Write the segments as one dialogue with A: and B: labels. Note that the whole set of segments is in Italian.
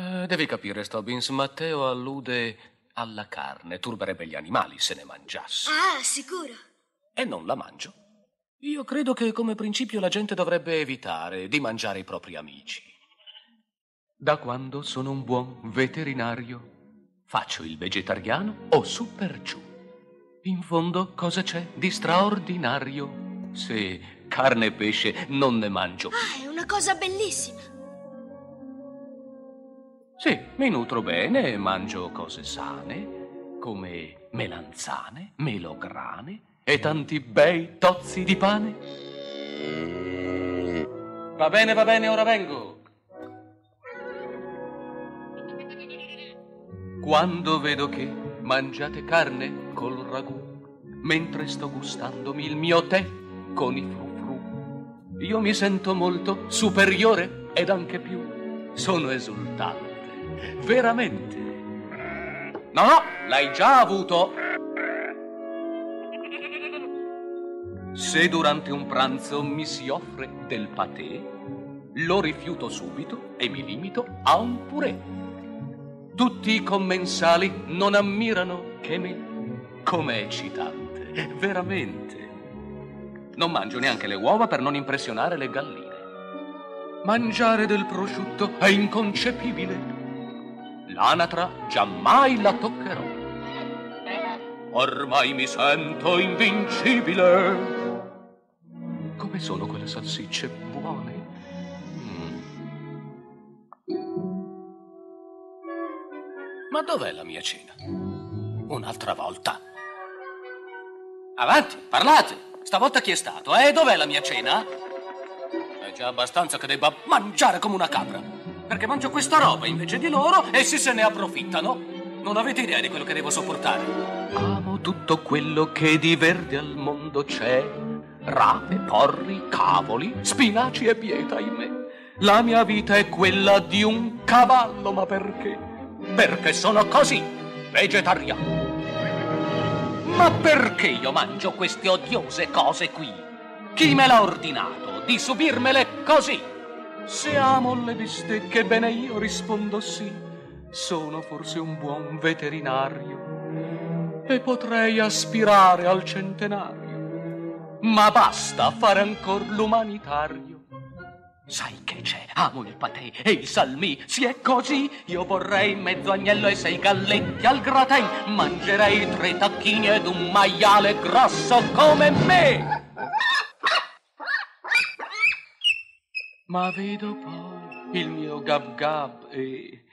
A: Devi capire, Stobbins, Matteo allude alla carne. Turberebbe gli animali se ne mangiasse.
B: Ah, sicuro.
A: E non la mangio. Io credo che come principio la gente dovrebbe evitare di mangiare i propri amici. Da quando sono un buon veterinario, faccio il vegetariano o su per giù. In fondo cosa c'è di straordinario se carne e pesce non ne mangio più?
B: Ah, è una cosa bellissima.
A: Sì, mi nutro bene, mangio cose sane, come melanzane, melograne e tanti bei tozzi di pane. Va bene, ora vengo. Quando vedo che mangiate carne col ragù, mentre sto gustandomi il mio tè con i frufru, io mi sento molto superiore ed anche più. Sono esultante. Veramente. No, l'hai già avuto. Se durante un pranzo mi si offre del patè, lo rifiuto subito e mi limito a un purè. Tutti i commensali non ammirano che me. Com'è eccitante, veramente. Non mangio neanche le uova per non impressionare le galline. Mangiare del prosciutto è inconcepibile. L'anatra giammai la toccherò. Ormai mi sento invincibile. Come sono quelle salsicce buone? Ma dov'è la mia cena? Un'altra volta. Avanti, parlate. Stavolta chi è stato? Dov'è la mia cena? È già abbastanza che debba mangiare come una capra. Perché mangio questa roba invece di loro, essi se ne approfittano. Non avete idea di quello che devo sopportare. Amo tutto quello che di verde al mondo c'è. Rape, porri, cavoli, spinaci e bieta in me. La mia vita è quella di un cavallo, ma perché? Perché sono così, vegetariano. Ma perché io mangio queste odiose cose qui? Chi me l'ha ordinato di subirmele così? Se amo le bistecche, bene io rispondo sì. Sono forse un buon veterinario e potrei aspirare al centenario. Ma basta fare ancor l'umanitario. Sai che c'è? Amo il patè e i salmì. Se è così, io vorrei mezzo agnello e 6 galletti al gratin. Mangerei 3 tacchini ed un maiale grosso come me. Ma vedo poi il mio gab gab e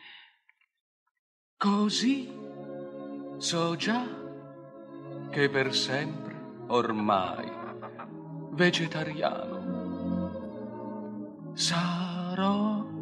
A: così so già che per sempre ormai vegetariano sarò.